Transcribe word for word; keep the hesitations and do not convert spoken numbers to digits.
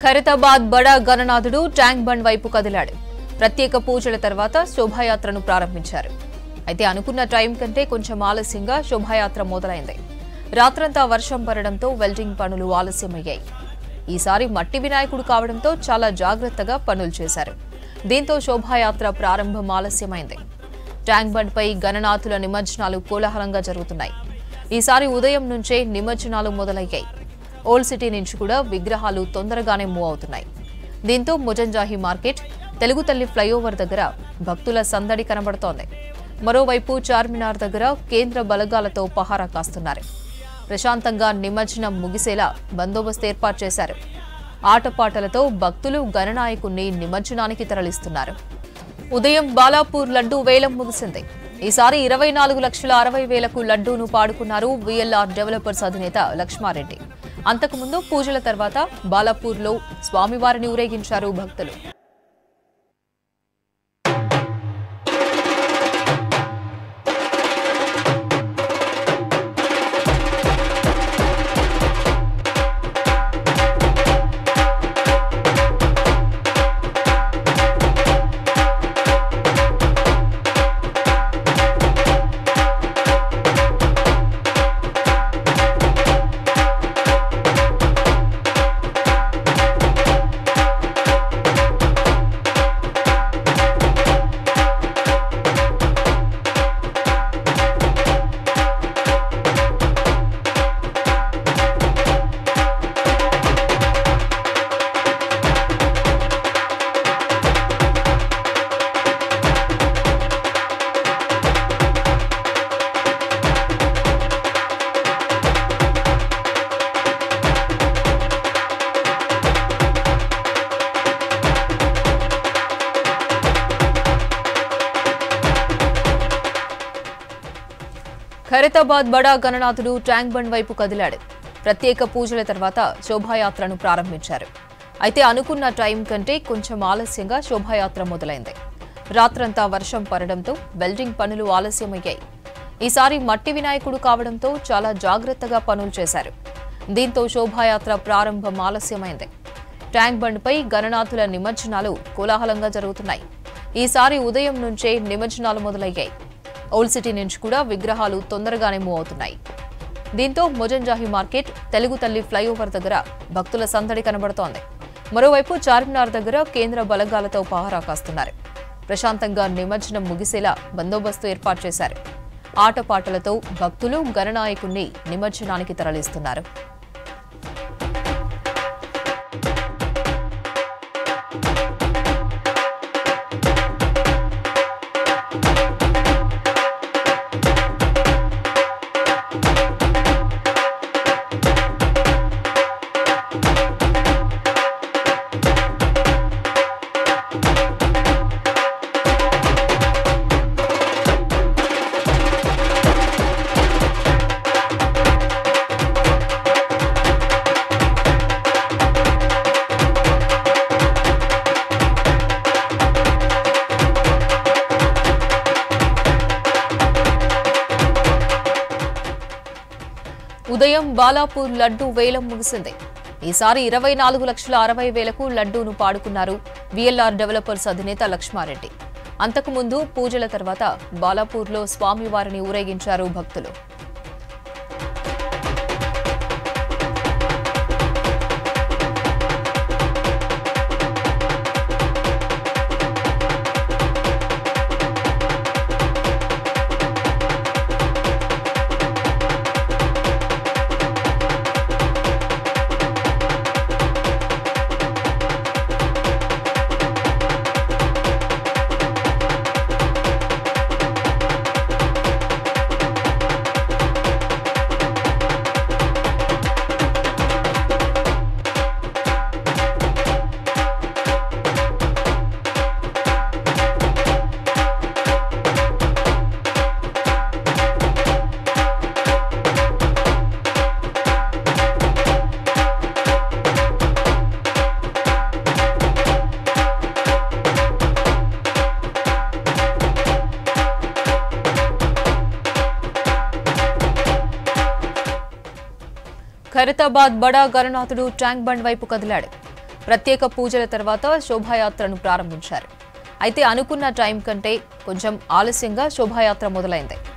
ఖైరతాబాద్ బడా గణనాథుడు tank bund వైపు కదిలాడు. ప్రత్యేక పూజల తర్వాత శోభాయాత్రను ప్రారంభించారు. అయితే అనుకున్న టైం కంటే కొంచెం ఆలస్యంగా శోభాయాత్ర మొదలైంది. రాత్రంతా వర్షం పడడంతో వెల్డింగ్ పనులు ఆలస్యమయ్యాయి. ఈసారి మట్టి వినాయకుడు కావడంతో చాలా జాగ్రత్తగా పనులు చేశారు. దీంతో శోభాయాత్ర ప్రారంభం ఆలస్యమైంది. ట్యాంక్ బండ్ పై గణనాథుల నిమజ్జనాలు కోలాహలంగా జరుగుతున్నాయి. ఈసారి ఉదయం నుంచే నిమజ్జనాలు మొదలయ్యాయి. ఓల్డ్ సిటీ నుంచి కూడా విగ్రహాలు తొందరగానే మూవ్ అవుతున్నాయి. దీంతో ముజంజాహి మార్కెట్, తెలుగు తల్లి ఫ్లైఓవర్ దగ్గర భక్తుల సందడి కనబడుతోంది. మరోవైపు చార్మినార్ దగ్గర కేంద్ర బలగాలతో పహారా కాస్తున్నారు. ప్రశాంతంగా నిమజ్జనం ముగిసేలా బందోబస్తు ఏర్పాటు చేశారు. ఆటపాటలతో భక్తులు గణనాయకుణ్ణి నిమజ్జనానికి తరలిస్తున్నారు. ఉదయం బాలాపూర్ లడ్డూ వేలం ముగిసింది. ఈసారి ఇరవై నాలుగు లక్షల అరవై వేలకు లడ్డూను పాడుకున్నారు వీఎల్ఆర్ డెవలపర్స్ అధినేత లక్ష్మారెడ్డి. అంతకుముందు పూజల తర్వాత బాలాపూర్లో స్వామివారిని ఊరేగించారు భక్తులు. ఖైరతాబాద్ బడా గణనాథుడు ట్యాంక్ బండ్ వైపు కదిలాడు. ప్రత్యేక పూజల తర్వాత శోభాయాత్రను ప్రారంభించారు. అయితే అనుకున్న టైం కంటే కొంచెం ఆలస్యంగా శోభాయాత్ర మొదలైంది. రాత్రంతా వర్షం పడడంతో వెల్డింగ్ పనులు ఆలస్యమయ్యాయి. ఈసారి మట్టి వినాయకుడు కావడంతో చాలా జాగ్రత్తగా పనులు చేశారు. దీంతో శోభాయాత్ర ప్రారంభం ఆలస్యమైంది. ట్యాంక్ బండ్ పై గణనాథుల నిమజ్జనాలు కోలాహలంగా జరుగుతున్నాయి. ఈసారి ఉదయం నుంచే నిమజ్జనాలు మొదలయ్యాయి. ఓల్డ్ సిటీ నుంచి కూడా విగ్రహాలు తొందరగానే మూవ్ అవుతున్నాయి. దీంతో ముజంజాహి మార్కెట్, తెలుగు తల్లి ఫ్లైఓవర్ దగ్గర భక్తుల సందడి కనబడుతోంది. మరోవైపు చార్మినార్ దగ్గర కేంద్ర బలగాలతో పహారా కాస్తున్నారు. ప్రశాంతంగా నిమజ్జనం ముగిసేలా బందోబస్తు ఏర్పాటు చేశారు. ఆటపాటలతో భక్తులు గణనాయకుణ్ణి నిమజ్జనానికి తరలిస్తున్నారు. ఉదయం బాలాపూర్ లడ్డూ వేలం ముగిసింది. ఈసారి ఇరవై నాలుగు లక్షల అరవై వేలకు లడ్డూను పాడుకున్నారు వీఎల్ఆర్ డెవలపర్స్ అధినేత లక్ష్మారెడ్డి. అంతకుముందు పూజల తర్వాత బాలాపూర్లో స్వామివారిని ఊరేగించారు భక్తులు. ఖైరతాబాద్ బడా గణనాథుడు ట్యాంక్ బండ్ వైపు కదిలాడు. ప్రత్యేక పూజల తర్వాత శోభాయాత్రను ప్రారంభించారు. అయితే అనుకున్న టైం కంటే కొంచెం ఆలస్యంగా శోభాయాత్ర మొదలైంది.